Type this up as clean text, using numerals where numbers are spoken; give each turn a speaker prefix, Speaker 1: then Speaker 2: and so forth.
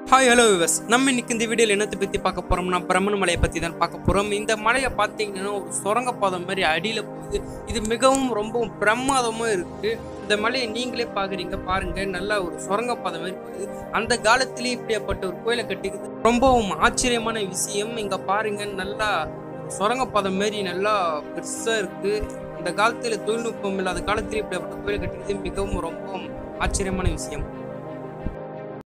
Speaker 1: Hi hello விவஸ், நம்ம இன்னைக்கு இந்த வீடியோவில் என்னத்தை பற்றி பார்க்க போகிறோம்னா பிரம்மண மலையை பற்றி தான் பார்க்க போகிறோம். இந்த மலையை பார்த்தீங்கன்னா ஒரு சுரங்கப்பாதை மாதிரி அடியில் போகுது. இது மிகவும் ரொம்பவும் பிரமாதமாக இருக்குது. இந்த மலையை நீங்களே பாருங்கள், நல்லா ஒரு சுரங்கப்பாதை மாதிரி போகுது. அந்த காலத்திலேயே இப்படியாப்பட்ட ஒரு கோயிலை கட்டிக்கிறது ரொம்பவும் ஆச்சரியமான விஷயம். இங்கே பாருங்கள், நல்லா ஒரு சுரங்கப்பாதை மாதிரி நல்லா பெருசாக இருக்குது. அந்த காலத்தில் தொழில்நுட்பம் இல்லாத காலத்திலேயே இப்படியாப்பட்ட கோயிலை கட்டிக்கிறது மிகவும் ரொம்பவும் ஆச்சரியமான விஷயம்.